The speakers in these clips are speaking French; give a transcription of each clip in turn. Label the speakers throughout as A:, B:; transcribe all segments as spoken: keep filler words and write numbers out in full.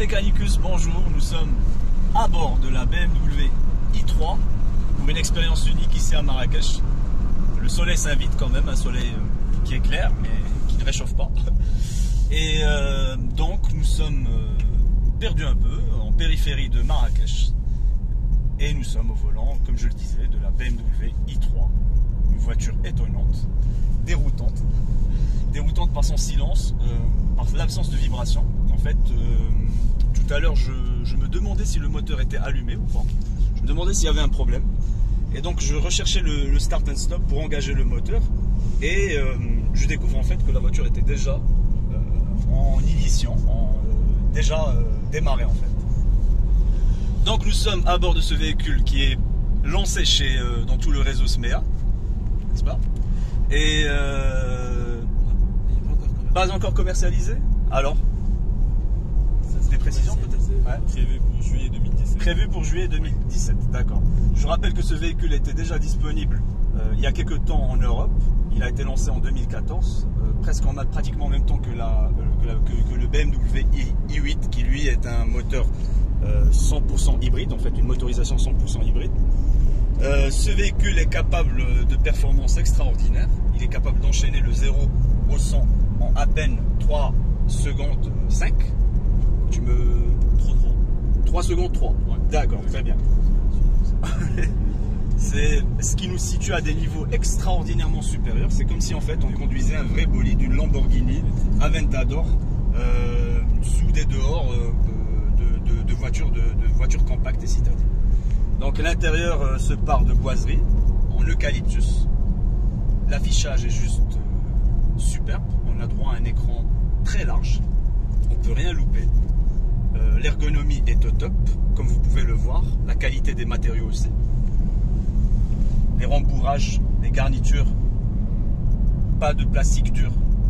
A: Mechanicus, bonjour, nous sommes à bord de la B M W i trois pour une expérience unique ici à Marrakech. Le soleil s'invite quand même, un soleil qui est clair mais qui ne réchauffe pas. Et euh, donc nous sommes perdus un peu en périphérie de Marrakech. Et nous sommes au volant, comme je le disais, de la B M W i trois. Une voiture étonnante, déroutante. Déroutante par son silence, euh, par l'absence de vibration. En fait, euh, tout à l'heure, je, je me demandais si le moteur était allumé ou pas. Je me demandais s'il y avait un problème. Et donc, je recherchais le, le start and stop pour engager le moteur. Et euh, je découvre en fait que la voiture était déjà euh, en ignition, en, euh, déjà euh, démarrée en fait. Donc, nous sommes à bord de ce véhicule qui est lancé chez, euh, dans tout le réseau Smea, n'est-ce pas? Et euh, pas encore commercialisé. Alors, des précisions peut-être? Ouais.
B: Prévu pour juillet deux mille dix-sept.
A: Prévu pour juillet deux mille dix-sept, d'accord. Je rappelle que ce véhicule était déjà disponible euh, il y a quelques temps en Europe. Il a été lancé en deux mille quatorze, euh, presque en pratiquement en même temps que, la, euh, que, la, que, que le B M W i huit, qui lui est un moteur euh, cent pour cent hybride, en fait une motorisation cent pour cent hybride. Euh, ce véhicule est capable de performances extraordinaires. Il est capable d'enchaîner le zéro au cent en à peine trois secondes cinq. Tu me... trois secondes trois. Ouais. D'accord, très bien. C'est ce qui nous situe à des niveaux extraordinairement supérieurs. C'est comme si en fait on conduisait un vrai bolide, une Lamborghini Aventador euh, sous des dehors euh, de, de, de, voitures, de, de voitures compactes et citadines. Donc l'intérieur euh, se part de boiseries en eucalyptus. L'affichage est juste euh, superbe. On a droit à un écran très large. On ne peut rien louper. Euh, L'ergonomie est au top, comme vous pouvez le voir. La qualité des matériaux aussi. Les rembourrages, les garnitures, pas de plastique dur.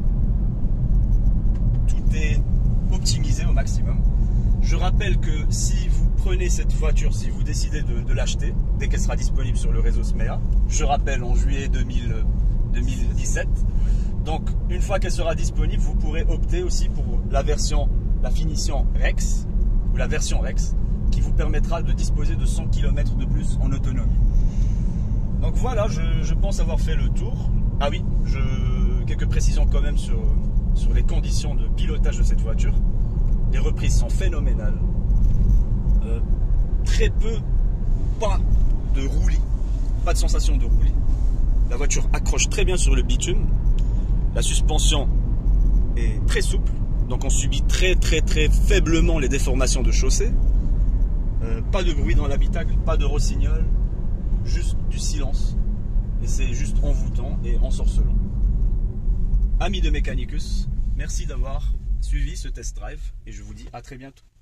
A: Tout est optimisé au maximum. Je rappelle que si vous prenez cette voiture, si vous décidez de, de l'acheter, dès qu'elle sera disponible sur le réseau Smea, je rappelle en juillet deux mille dix-sept, donc une fois qu'elle sera disponible, vous pourrez opter aussi pour la version, la finition Rex, ou la version Rex, qui vous permettra de disposer de cent kilomètres de plus en autonomie. Donc voilà, je, je pense avoir fait le tour. Ah oui, je, quelques précisions quand même sur, sur les conditions de pilotage de cette voiture. Les reprises sont phénoménales. Euh, très peu, pas de roulis, pas de sensation de roulis. La voiture accroche très bien sur le bitume. La suspension est très souple, donc on subit très très très faiblement les déformations de chaussée. Euh, pas de bruit dans l'habitacle, pas de rossignol, juste du silence. Et c'est juste envoûtant et ensorcelant. Amis de Mechanicus, merci d'avoir suivi ce test drive et je vous dis à très bientôt.